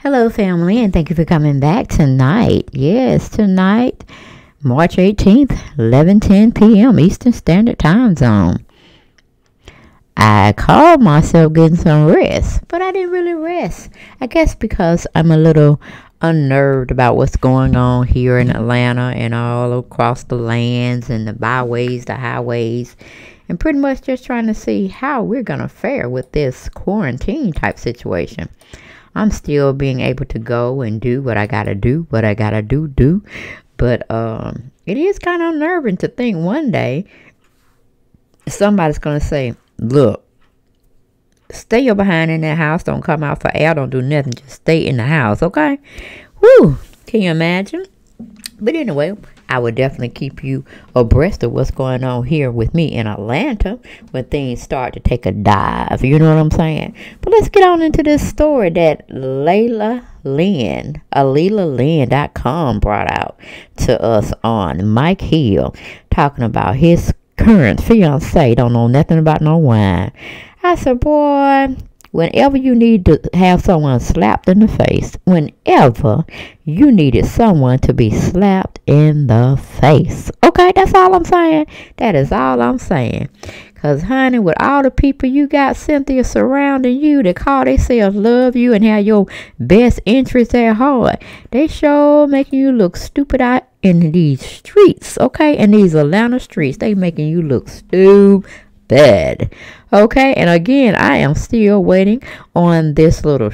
Hello, family, and thank you for coming back tonight. Yes, tonight, March 18th, 11:10 p.m. Eastern Standard Time Zone. I called myself getting some rest, but I didn't really rest. I guess because I'm a little unnerved about what's going on here in Atlanta and all across the lands and the byways, the highways, and pretty much just trying to see how we're going to fare with this quarantine type situation. I'm still being able to go and do what I gotta do, do. But it is kind of unnerving to think one day somebody's gonna say, "Look, stay your behind in that house. Don't come out for air. Don't do nothing. Just stay in the house, okay?" Whew! Can you imagine? But anyway, I would definitely keep you abreast of what's going on here with me in Atlanta when things start to take a dive. You know what I'm saying? But let's get on into this story that Layla Lynn, AlilaLynn.com brought out to us on Mike Hill, talking about his current fiance. Don't know nothing about no wine. I said, boy, whenever you need to have someone slapped in the face, whenever you needed someone to be slapped in the face. Okay, that's all I'm saying. That is all I'm saying. Because, honey, with all the people you got, Cynthia, surrounding you that call themselves love you and have your best interests at heart, they sure making you look stupid out in these streets, okay? In these Atlanta streets, they making you look stupid. Okay, and again, I am still waiting on this little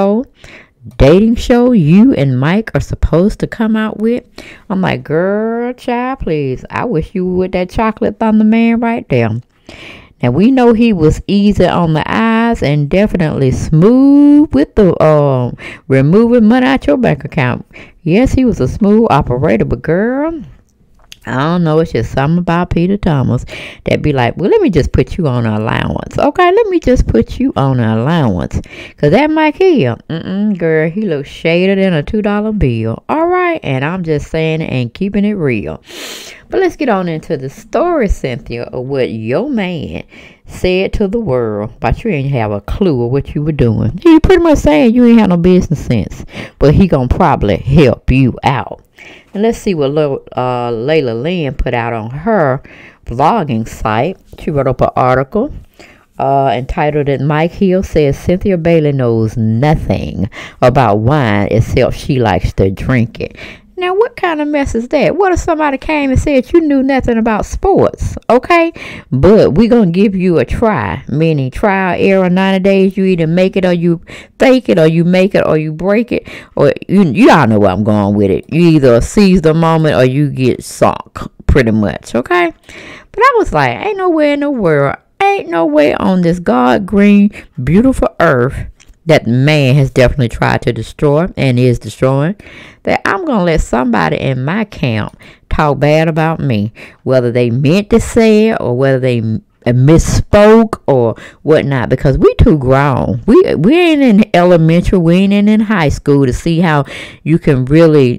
dating show you and Mike are supposed to come out with. I'm like, girl, child, please. I wish you were with that chocolate thunder man right there. Now, we know he was easy on the eyes and definitely smooth with the removing money out your bank account. Yes, he was a smooth operator, but girl, I don't know. It's just something about Peter Thomas that be like, well, let me just put you on an allowance. Okay, let me just put you on an allowance. Because that Mike here, girl, he looks shaded in a $2 bill. All right, and I'm just saying it and keeping it real. But let's get on into the story, Cynthia, of what your man said to the world, but you ain't have a clue of what you were doing. He pretty much saying you ain't have no business sense, but he gonna probably help you out. And let's see what Layla Lynn put out on her vlogging site. She wrote up an article entitled it, Mike Hill says Cynthia Bailey knows nothing about wine except she likes to drink it. Now, what kind of mess is that? What if somebody came and said you knew nothing about sports? Okay, but we're going to give you a try, meaning trial, error, 90 days. You either make it or you fake it, or you make it or you break it, or you all know where I'm going with it. You either seize the moment or you get sunk, pretty much, okay? But I was like, ain't nowhere in the world, ain't no way on this God green, beautiful earth that man has definitely tried to destroy and is destroying, that I'm going to let somebody in my camp talk bad about me, whether they meant to say it or whether they misspoke or whatnot, because we too grown. We ain't in elementary, we ain't in high school to see how you can really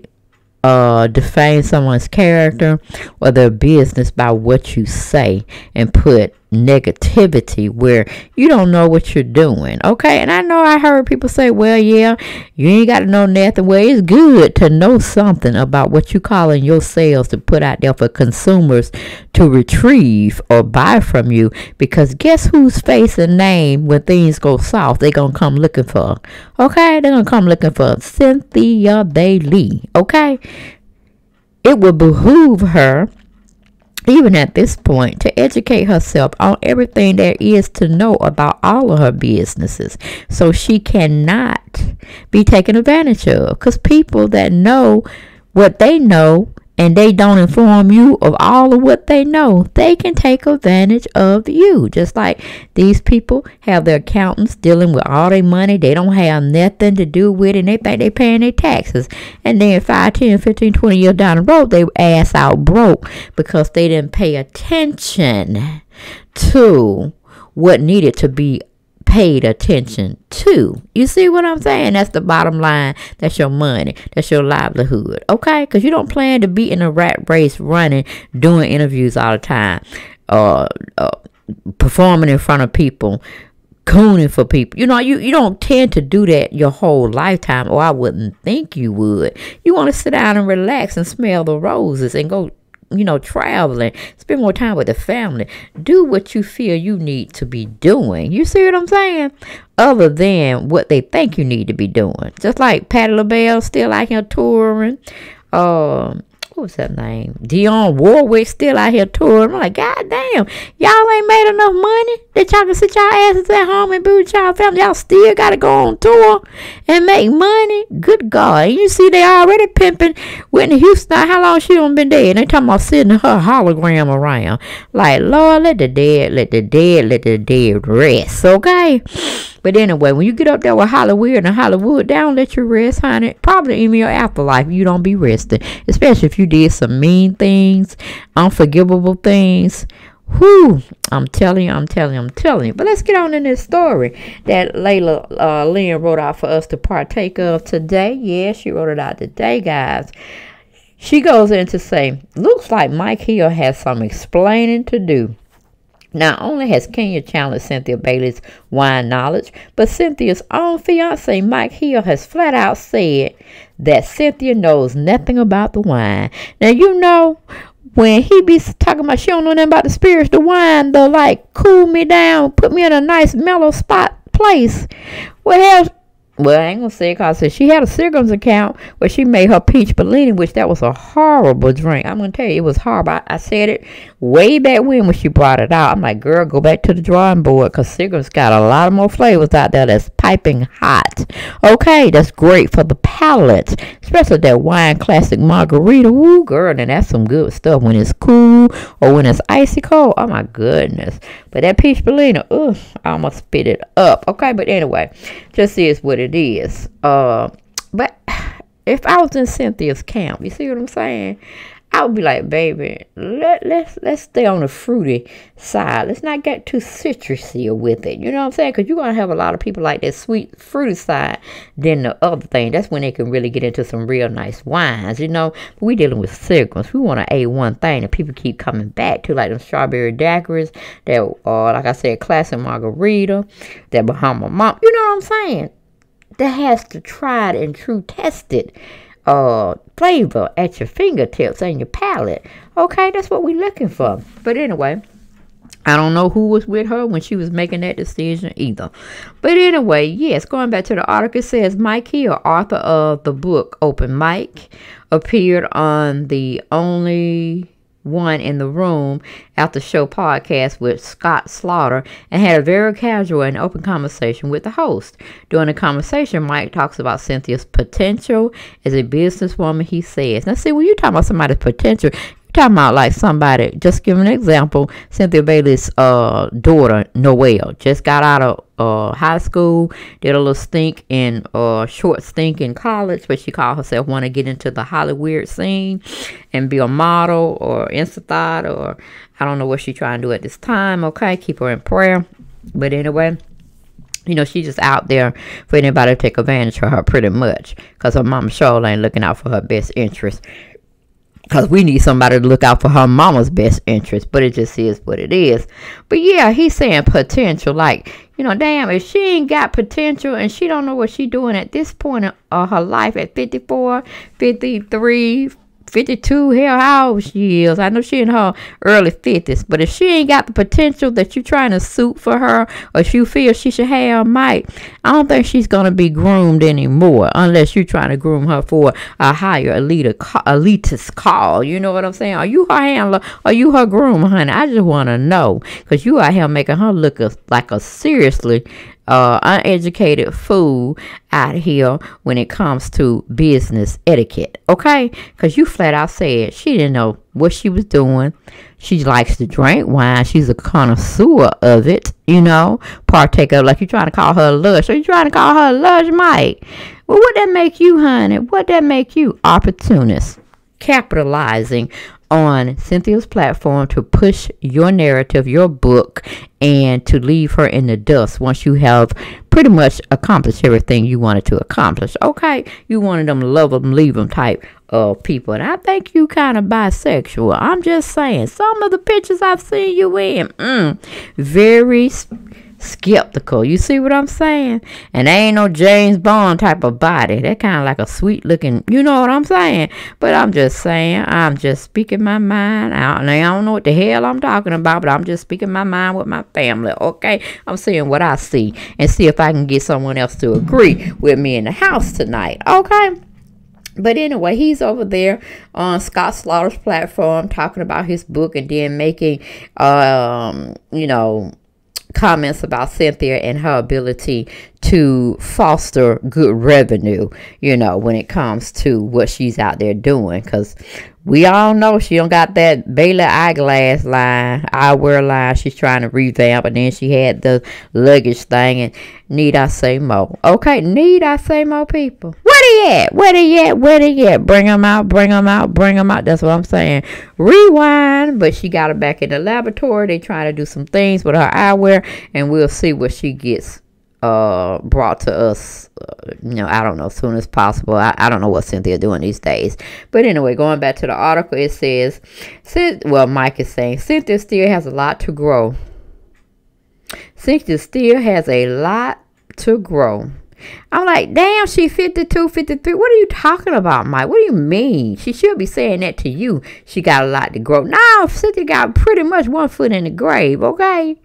define someone's character or their business by what you say and put negativity where you don't know what you're doing. Okay, and I know I heard people say, well, yeah, you ain't got to know nothing. Well, it's good to know something about what you calling your sales to put out there for consumers to retrieve or buy from you, because guess whose face and name when things go south they gonna come looking for? Okay, they're gonna come looking for Cynthia Bailey. Okay, it would behoove her, even at this point, to educate herself on everything there is to know about all of her businesses, so she cannot be taken advantage of. Because people that know what they know and they don't inform you of all of what they know, they can take advantage of you. Just like these people have their accountants dealing with all their money. They don't have nothing to do with it, and they think they paying their taxes. And then 5, 10, 15, 20 years down the road, they ass out broke because they didn't pay attention to what needed to be paid attention to. You see what I'm saying? That's the bottom line. That's your money. That's your livelihood. Okay? Because you don't plan to be in a rat race running, doing interviews all the time, performing in front of people, cooning for people. You know, you don't tend to do that your whole lifetime, or I wouldn't think you would. You want to sit down and relax and smell the roses and go, traveling, spend more time with the family. Do what you feel you need to be doing. You see what I'm saying? Other than what they think you need to be doing. Just like Patti LaBelle still out here touring. What was that name? Dionne Warwick still out here touring. I'm like, God damn, y'all ain't made enough money that y'all can sit y'all asses at home and be with y'all family. Y'all still got to go on tour and make money. Good God. And you see they already pimping Whitney Houston. How long she done been dead? And they talking about sitting her hologram around. Like, Lord, let the dead rest, okay? But anyway, when you get up there with Hollywood and Hollywood, they don't let you rest, honey. Probably in your afterlife, you don't be resting. Especially if you did some mean things, unforgivable things. Whew, I'm telling you. But let's get on in this story that Layla Lynn wrote out for us to partake of today. Yeah, she wrote it out today, guys. She goes in to say, looks like Mike Hill has some explaining to do. Not only has Kenya challenged Cynthia Bailey's wine knowledge, but Cynthia's own fiance, Mike Hill, has flat out said that Cynthia knows nothing about the wine. Now, you know, when he be talking about she don't know nothing about the spirits, the wine, the like cool me down, put me in a nice mellow spot place. Well, I ain't gonna say it because she had a Seagram's account where she made her peach Bellini, which that was a horrible drink. I'm gonna tell you, it was horrible. I said it way back when she brought it out. I'm like, girl, go back to the drawing board because Seagram's got a lot of more flavors out there that's piping hot. Okay, that's great for the palate, especially that wine classic margarita. Woo, girl, and that's some good stuff when it's cool or when it's icy cold. Oh my goodness. But that peach Bellini, ugh, I almost spit it up. Okay, but anyway, just is what it is. But if I was in Cynthia's camp, you see what I'm saying? I would be like, baby, let's stay on the fruity side. Let's not get too citrusy with it. You know what I'm saying? Because you're going to have a lot of people like that sweet fruity side than the other thing. That's when they can really get into some real nice wines, you know. But we dealing with Seagram's. We want to A1 thing that people keep coming back to, like them strawberry daiquiris, that, like I said, classic margarita, that Bahama Mom. You know what I'm saying? That has the tried and true tested flavor at your fingertips and your palate. Okay, that's what we're looking for. But anyway, I don't know who was with her when she was making that decision either. But anyway, yes, going back to the article, it says Mike Hill, author of the book Open Mic, appeared on the Only One in the Room after show podcast with Scott Slaughter and had a very casual and open conversation with the host. During the conversation, Mike talks about Cynthia's potential as a businesswoman, he says. Now, see, when you're talking about somebody's potential, you're talking about like somebody, just give an example, Cynthia Bailey's daughter, Noelle, just got out of high school, did a little short stint in college, but she called herself want to get into the Hollywood scene and be a model or Insta-thought, or I don't know what she's trying to do at this time. Okay, keep her in prayer. But anyway, you know, she's just out there for anybody to take advantage of her pretty much, because her mama sure ain't looking out for her best interest. Because we need somebody to look out for her mama's best interest. But it just is what it is. But yeah, he's saying potential. Like, you know, damn, if she ain't got potential and she don't know what she doing at this point of her life at 54, 53, 52, hell, how old she is. I know she in her early 50s. But if she ain't got the potential that you're trying to suit for her, or if you feel she should have, Mike, I don't think she's going to be groomed anymore unless you're trying to groom her for a higher elitist call. You know what I'm saying? Are you her handler? Are you her groom, honey? I just want to know, because you out here making her look like a seriously uneducated fool out here when it comes to business etiquette, okay? Because you flat out said she didn't know what she was doing. She likes to drink wine. She's a connoisseur of it, you know, partaker. Like you trying to call her a lush. Are you trying to call her a lush, Mike? Well, what that make you, honey? What that make you? Opportunist, capitalizing on Cynthia's platform to push your narrative, your book, and to leave her in the dust once you have pretty much accomplished everything you wanted to accomplish. Okay, you wanted them love them, leave them type of people. And I think you kind of bisexual. I'm just saying, some of the pictures I've seen you in, very skeptical. You see what I'm saying? And they ain't no James Bond type of body. They're kind of like a sweet looking, you know what I'm saying? But I'm just saying, I'm just speaking my mind. I don't know what the hell I'm talking about, but I'm just speaking my mind with my family, okay? I'm saying what I see and see if I can get someone else to agree with me in the house tonight, okay? But anyway, he's over there on Scott Slaughter's platform talking about his book and then making, you know, comments about Cynthia and her ability to foster good revenue, you know, when it comes to what she's out there doing. Because we all know she don't got that Bailey eyeglass line, eyewear line she's trying to revamp. And then she had the luggage thing. And need I say more? Okay, need I say more, people? Where they at? Where they at? Where they at? Bring them out, bring them out, bring them out. That's what I'm saying. Rewind. But she got her back in the laboratory. They trying to do some things with her eyewear. And we'll see what she gets brought to us, you know, I don't know, as soon as possible. I don't know what Cynthia doing these days. But anyway, going back to the article, it says, well, Mike is saying, Cynthia still has a lot to grow. Cynthia still has a lot to grow. I'm like, damn, she 52, 53. What are you talking about, Mike? What do you mean? She should be saying that to you. She got a lot to grow. No, Cynthia got pretty much one foot in the grave, okay?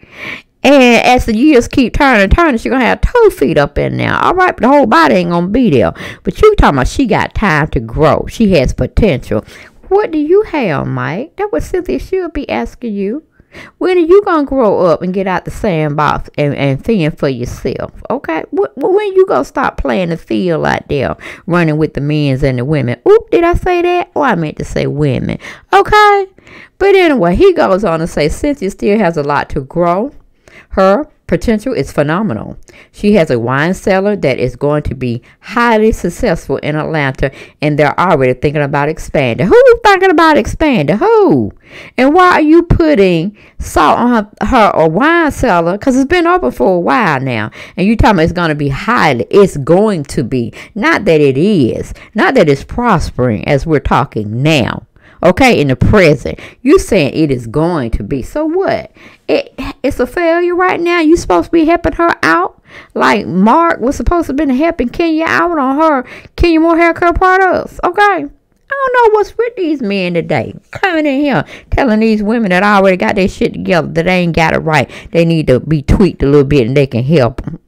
And as the years keep turning, she's going to have 2 feet up in there. All right, but the whole body ain't going to be there. But you talking about she got time to grow. She has potential. What do you have, Mike? That's what Cynthia should be asking you. When are you going to grow up and get out the sandbox and fend for yourself? Okay? When you going to stop playing the field out there, running with the men's and the women? Oop, did I say that? Oh, I meant to say women. Okay? But anyway, he goes on to say Cynthia still has a lot to grow. Her potential is phenomenal. She has a wine cellar that is going to be highly successful in Atlanta, and they're already thinking about expanding. Who's thinking about expanding? Who? And why are you putting salt on her wine cellar? Because it's been open for a while now, and you talking about it's going to be highly. It's going to be. Not that it is. Not that it's prospering as we're talking now. Okay, in the present. You saying it is going to be. So what? It's a failure right now. You supposed to be helping her out. Like Mark was supposed to have been helping Kenya out on her Kenya Moore haircut products. Okay. I don't know what's with these men today. Coming in here telling these women that already got their shit together, that they ain't got it right. They need to be tweaked a little bit and they can help them.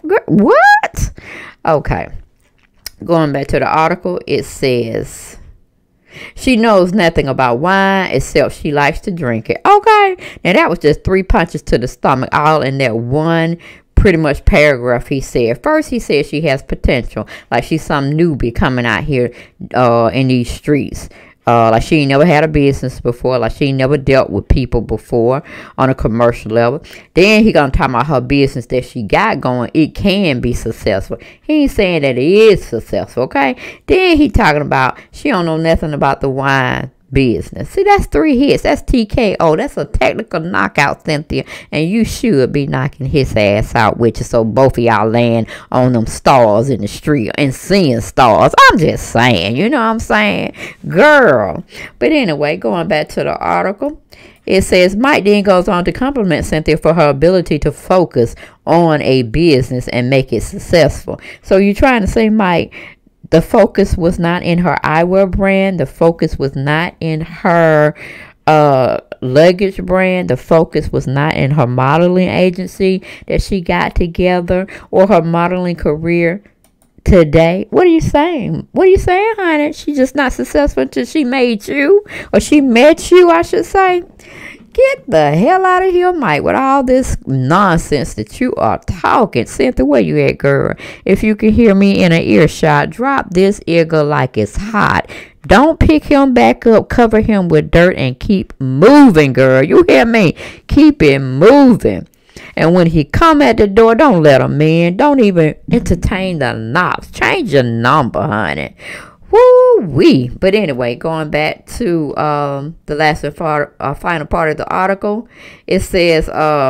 What? Okay. Going back to the article, it says she knows nothing about wine except she likes to drink it. Okay. Now that was just 3 punches to the stomach, all in that one pretty much paragraph he said. First, he said she has potential. Like she's some newbie coming out here in these streets. Like she ain't never had a business before. Like she ain't never dealt with people before on a commercial level. Then he gonna talk about her business that she got going. It can be successful. He ain't saying that it is successful, okay? Then he talking about she don't know nothing about the wine business. See, that's 3 hits. That's TKO. That's a technical knockout, Cynthia. And you should be knocking his ass out with you so both of y'all land on them stars in the street and seeing stars. I'm just saying. You know what I'm saying? Girl. But anyway, going back to the article. It says, Mike then goes on to compliment Cynthia for her ability to focus on a business and make it successful. So you're trying to say, Mike, the focus was not in her eyewear brand. The focus was not in her luggage brand. The focus was not in her modeling agency that she got together or her modeling career today. What are you saying? What are you saying, honey? She's just not successful until she made you, or she met you, I should say. Get the hell out of here, Mike, with all this nonsense that you are talking. Cynthia, where you at, girl? If you can hear me in an earshot, drop this eagle like it's hot. Don't pick him back up, cover him with dirt, and keep moving, girl. You hear me? Keep it moving. And when he come at the door, don't let him in. Don't even entertain the knocks. Change your number, honey. Woo-wee. But anyway, going back to the last and final part of the article, it says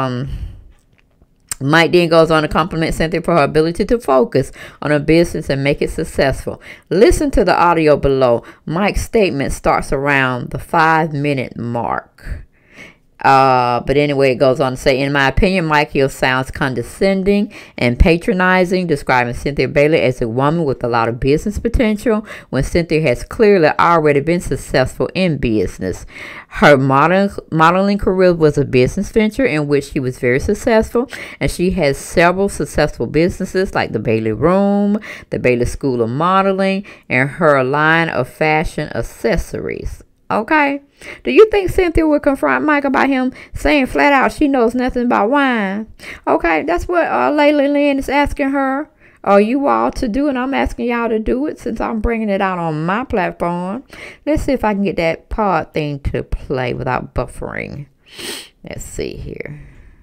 Mike then goes on to compliment Cynthia for her ability to focus on her business and make it successful. Listen to the audio below. Mike's statement starts around the 5-minute mark. But anyway, it goes on to say, in my opinion, Mike Hill sounds condescending and patronizing, describing Cynthia Bailey as a woman with a lot of business potential when Cynthia has clearly already been successful in business. Her modeling career was a business venture in which she was very successful, and she has several successful businesses like the Bailey Room, the Bailey School of Modeling, and her line of fashion accessories. Okay. Do you think Cynthia would confront Mike about him saying flat out she knows nothing about wine? Okay, that's what Layla Lynn is asking her. You all to do, and I'm asking y'all to do it since I'm bringing it out on my platform. Let's see if I can get that pod thing to play without buffering. Let's see here.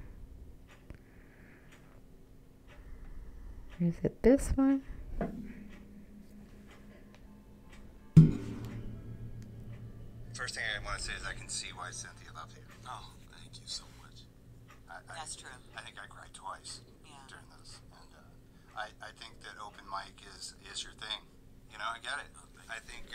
Is it this one? First thing I want to say is I can see why Cynthia loves you. Oh, thank you so much. That's true. I think I cried twice during this. And I think that open mic is your thing. You know, I get it. I think,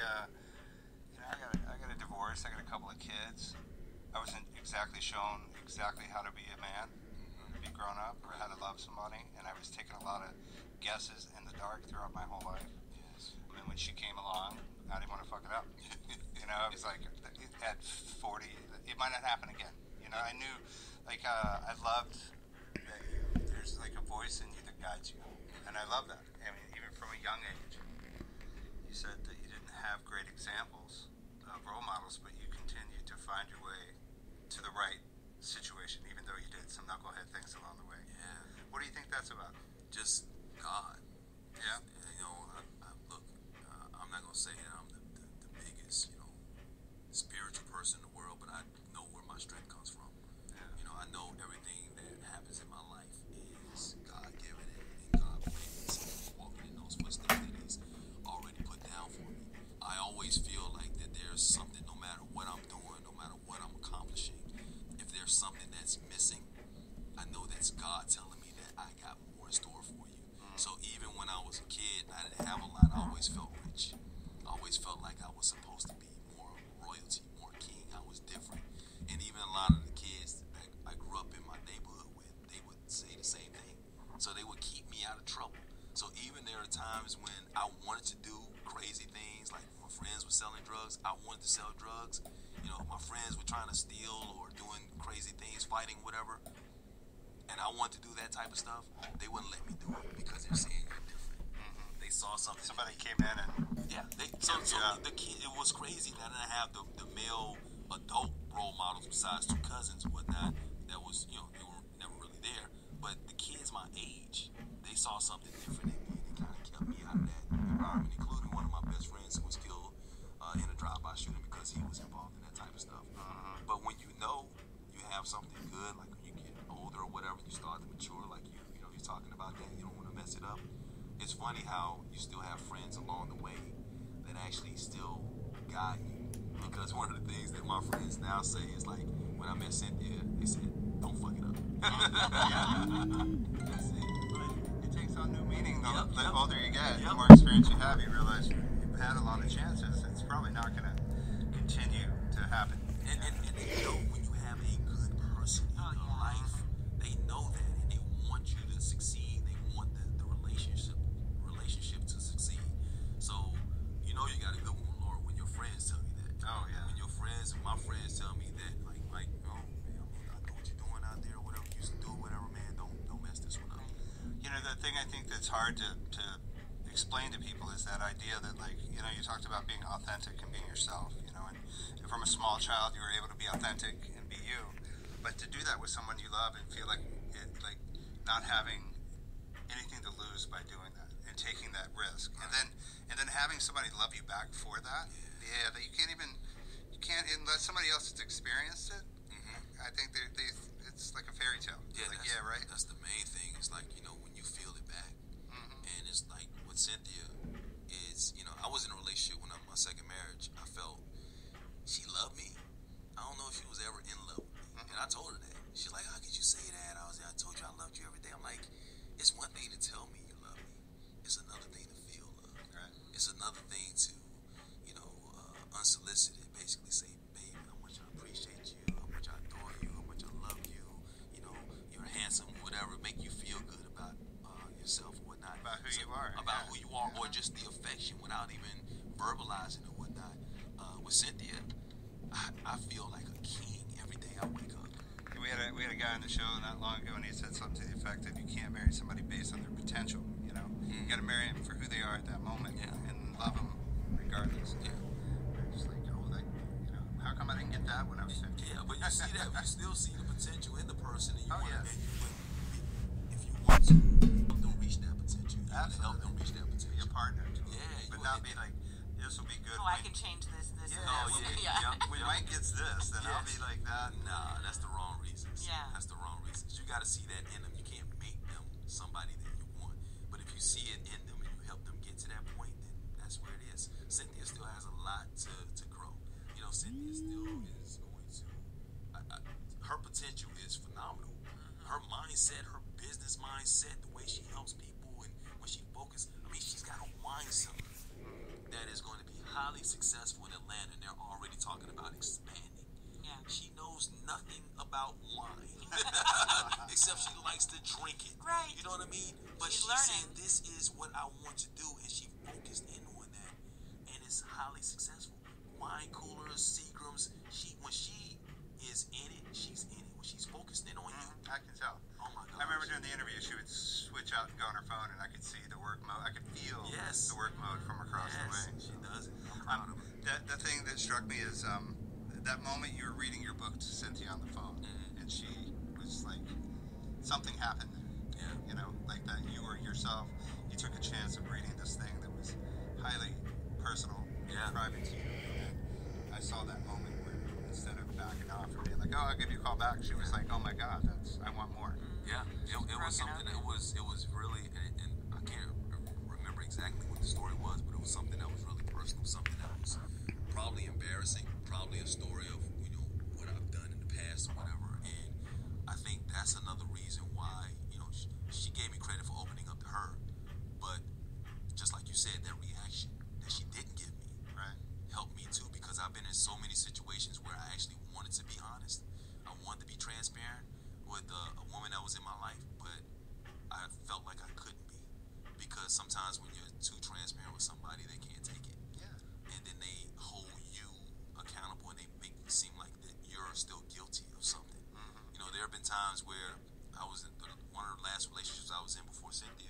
I got a divorce. I got a couple of kids. I wasn't exactly shown exactly how to be a man, to be grown up, or how to love somebody. And I was taking a lot of guesses in the dark throughout my whole life. Yes. And when she came along, I didn't want to fuck it up. You know, it's like at 40, it might not happen again. You know, I knew, like, I loved that there's like a voice in you that guides you. And I love that. I mean, even from a young age, you said that you didn't have great examples of role models, but you continued to find your way to the right situation, even though you did some knucklehead things along the way. Yeah. What do you think that's about? Just God. Yeah. You know, look, I'm not going to say that I'm the biggest, spiritual person in the world, but I know where my strength comes from. Yeah. You know, I know everything that happens in my life is God-given and God plans, walking in those footsteps that He's already put down for me. I always feel like that there's something, no matter what I'm doing, no matter what I'm accomplishing, if there's something that's missing, I know that's God telling me that I got more in store for you. So even when I was a kid and I didn't have a lot, I always felt rich. I always felt like I was supposed to be more royalty, more king. I was different. And even a lot of the kids that I grew up in my neighborhood with, they would say the same thing. So they would keep me out of trouble. So even there are times when I wanted to do crazy things, like my friends were selling drugs, I wanted to sell drugs. You know, my friends were trying to steal or doing crazy things, fighting, whatever. And I wanted to do that type of stuff. They wouldn't let me do it because they're saying you're different. They saw something. Somebody came in and the kid, it was crazy that I didn't have the male adult role models besides two cousins and whatnot. That was, they were never really there. But the kids my age, they saw something different in me, and it kind of kept me out of that environment, including one of my best friends who was killed in a drive-by shooting because he was involved in that type of stuff. But when you know you have something good, like when you get older or whatever, you start to mature, like you're talking about that, you don't want to mess it up. It's funny how you still have friends along the way that actually still guide you. Because one of the things that my friends now say is like, when I met Cynthia, they said, don't fuck it up. That's it. it takes on new meaning though. The Yep. older you get, the Yep. more experience you have, you realize you've had a lot of chances. It's probably not going to continue to happen. And they know when you have a good person in your life, they know that, and they want you to succeed. They want the relationship to succeed. So you know you got a good one, Lord, when your friends tell you that. Oh, yeah. When my friends tell me that, like, Mike, man, I know what you're doing out there, whatever you used to do, whatever, man, don't mess this one up. You know, the thing I think that's hard to explain to people is that idea that, like, you talked about being authentic and being yourself, and from a small child you were able to be authentic and be you. But to do that with someone you love and feel like not having anything to lose by doing that and taking that risk, and then having somebody love you back for that, that you can't unless somebody else has experienced it. I think it's like a fairy tale. Yeah, like, right. That's the main thing. It's like, when you feel it back. And it's like with Cynthia is, I was in a relationship when my second marriage. I felt she loved me. I don't know if she was ever in love with me. And I told her that. She's like, how could you say that? I told you I loved you every day. I'm like, it's one thing to tell me you love me. It's another thing to feel love. Right. It's another thing to, unsolicited, basically say, baby, how much I appreciate you, how much I adore you, how without even verbalizing or whatnot. With Cynthia, I feel like a king every day I wake up. We had a guy on the show not long ago, and he said something to the effect of, you can't marry somebody based on their potential. You know, you got to marry them for who they are at that moment, and love them regardless. Yeah. Just like, oh, like, you know, how come I didn't get that when I was 15? Yeah, but you see that, you still see the potential in the person, and you Oh, want yeah. to, if you want to help them reach that potential, you want to help them reach that Be potential. a partner to Yeah, them, you but want not be like, this will be good. Oh, I can change this, Yeah, and when, this. when Mike gets this, then I'll be like that. Nah, that's the wrong reasons. Yeah. That's the wrong reasons. You got to see that in them. You can't make them somebody that you want. But if you see it in them and you help them get to that point, then that's where it is. Cynthia still has a lot to grow. You know, Cynthia still is going to, her potential is phenomenal. Her mindset, her business mindset, the way she helps people and when she focuses, I mean, she's got a wine cellar that is going to be highly successful in Atlanta, and they're already talking about expanding. Yeah. She knows nothing about wine, except she likes to drink it. Right. You know what I mean? But She's she learning. said, this is what I want to do, and she focused in on that, and it's highly successful. Wine coolers, Seagrams, when she is in it, she's in it. When she's focused in on you, I can tell. oh my God. I remember during the interview, she would switch out and go on her phone, and I could see the work mode. I could feel Yes. the work mode from across the way. Yes, she does it. I'm proud of her. The thing that struck me is that moment you were reading your book to Cynthia on the phone, and she was like, something happened. Yeah. You know, like that you were yourself. You took a chance of reading this thing that was highly personal, Yeah. private to you. And I saw that moment where instead of backing off and being like, oh, I'll give you a call back, she was like, oh my God, I want more. Yeah, it was broken something. open. It was really, and I can't remember exactly what the story was, but it was something that was really personal, something that was probably embarrassing, probably a story of what I've done in the past or whatever. And I think that's another reason why she gave me credit for opening up to her, but just like you said, that reaction that she didn't give me Right. helped me too, because I've been in so many situations where I actually wanted to be honest. I wanted to be transparent with a woman that was in my life, but I felt like I couldn't be, because sometimes when you're too transparent with somebody, they can't take it, Yeah. and then they hold you accountable and they make it seem like that you're still guilty of something. There have been times where I was in one of the last relationships I was in before Cynthia.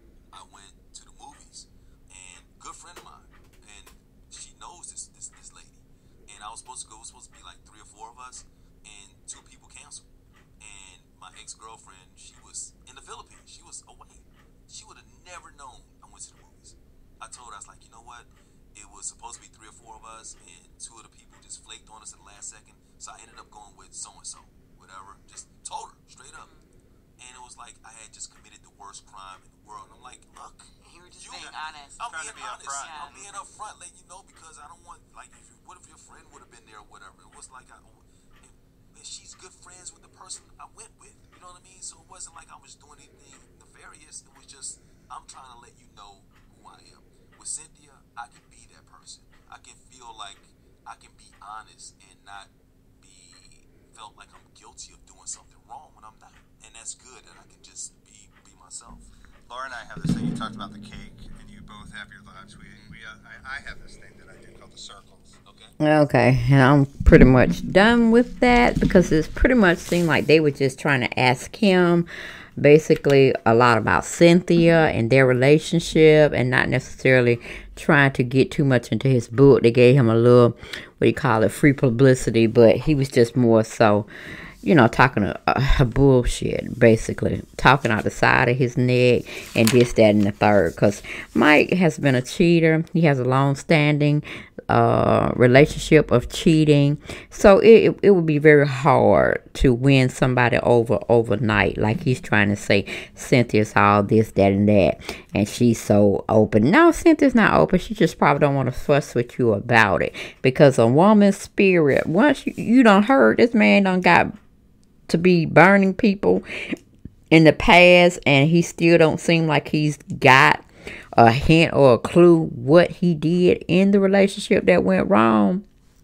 I went to the movies, and good friend of mine, and she knows this lady, and I was supposed to go. It was supposed to be like 3 or 4 of us, and 2 people canceled. And my ex-girlfriend, she was in the Philippines. She was away. She would have never known I went to the movies. I told her, I was like, you know what? It was supposed to be 3 or 4 of us, and 2 of the people just flaked on us at the last second. So I ended up going with so-and-so, whatever. Just told her straight up. And it was like I had just committed the worst crime in the world. And I'm like, look, You were just being honest. I'm Trying to being be honest. upfront. I'm being upfront, letting you know, because I don't want, like, what if your friend would have been there or whatever? It was like and she's good friends with the person I went with. You know what I mean? So it wasn't like I was doing anything nefarious. It was just, I'm trying to let you know who I am. With Cynthia, I can be that person. I can feel like I can be honest and not be felt like I'm guilty of doing something wrong when I'm not. And that's good, that I can just be myself. Laura and I have this thing. You talked about the cake, and you both have your lives. I have this thing that I do called the circles. Okay. Okay, and I'm pretty much done with that because it's pretty much seemed like they were just trying to ask him basically a lot about Cynthia and their relationship and not necessarily trying to get too much into his book. They gave him a little, what do you call it, free publicity, but he was just more so, talking a bullshit, basically. Talking out the side of his neck and this, that, and the third. Because Mike has been a cheater. He has a long-standing relationship of cheating. So it would be very hard to win somebody over overnight. Like he's trying to say, Cynthia's all this, that, and that. And she's so open. No, Cynthia's not open. She just probably don't want to fuss with you about it. Because a woman's spirit, once you done heard this man done got to be burning people in the past, and he still don't seem like he's got a hint or a clue what he did in the relationship that went wrong.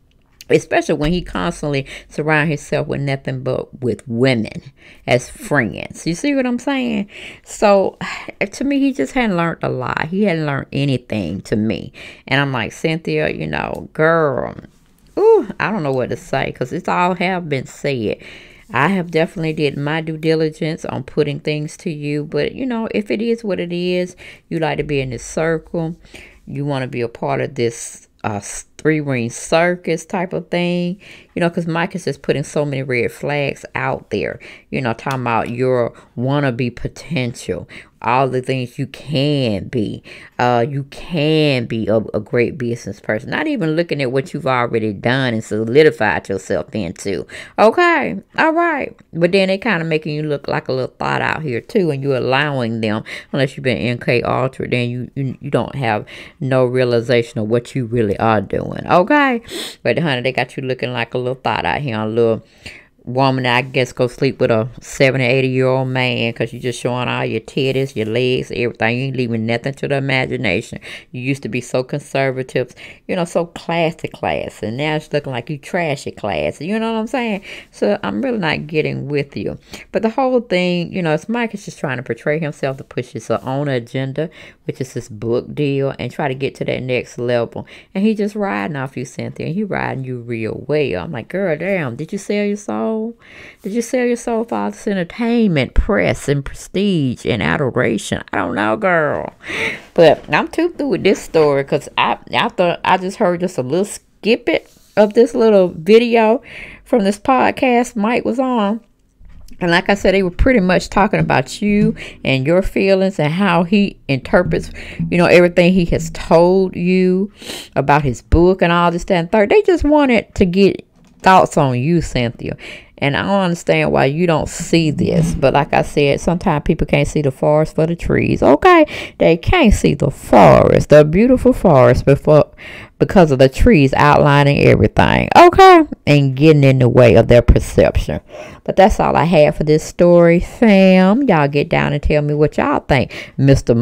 especially when he constantly surround himself with nothing but with women as friends. You see what I'm saying? So to me, he just hadn't learned a lot. He hadn't learned anything to me. And I'm like, Cynthia, you know, girl, ooh, I don't know what to say, because it's all have been said. I have definitely did my due diligence on putting things to you, but you know, if it is what it is, you like to be in this circle, you want to be a part of this three-ring circus type of thing, you know, because Mike is just putting so many red flags out there, you know, talking about your wannabe potential, all the things you can be. You can be a great business person, not even looking at what you've already done and solidified yourself into. Okay, all right, but then they kind of making you look like a little thought out here too, and you're allowing them, unless you've been NK altered, then you don't have no realization of what you really are doing. Okay, but honey, they got you looking like a little thought out here, a little woman that I guess go sleep with a 70, 80-year-old man, because you're just showing all your titties, your legs, everything. You ain't leaving nothing to the imagination. You used to be so conservative, you know, so classy, and now it's looking like you trashy classy. You know what I'm saying? So I'm really not getting with you. But the whole thing, you know, it's Mike is just trying to portray himself to push his own agenda, which is this book deal, and try to get to that next level. And he just riding off you, Cynthia. He riding you real well. I'm like, girl, damn, did you sell your soul? Did you sell your soul for all this entertainment, press, and prestige, and adoration? I don't know, girl. But I'm too through with this story, because after I just heard just a little snippet of this little video from this podcast Mike was on. And like I said, they were pretty much talking about you and your feelings and how he interprets, you know, everything he has told you about his book and all this, that, and third. They just wanted to get thoughts on you, Cynthia. And I don't understand why you don't see this. But like I said, sometimes people can't see the forest for the trees. Okay, they can't see the forest, the beautiful forest, because of the trees outlining everything. Okay, and getting in the way of their perception. But that's all I have for this story, fam. Y'all get down and tell me what y'all think Mr.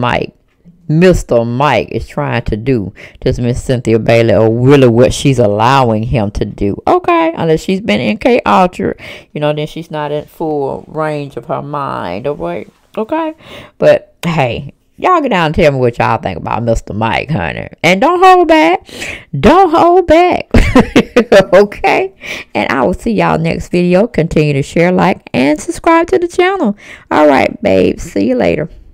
Mike is trying to do to Miss Cynthia Bailey, or really what she's allowing him to do. Okay, unless she's been NK altered, you know, then she's not in full range of her mind. Okay, but hey, y'all get down and tell me what y'all think about Mr. Mike, honey. And don't hold back. Okay, and I will see y'all next video. Continue to share, like, and subscribe to the channel. All right, babes, see you later.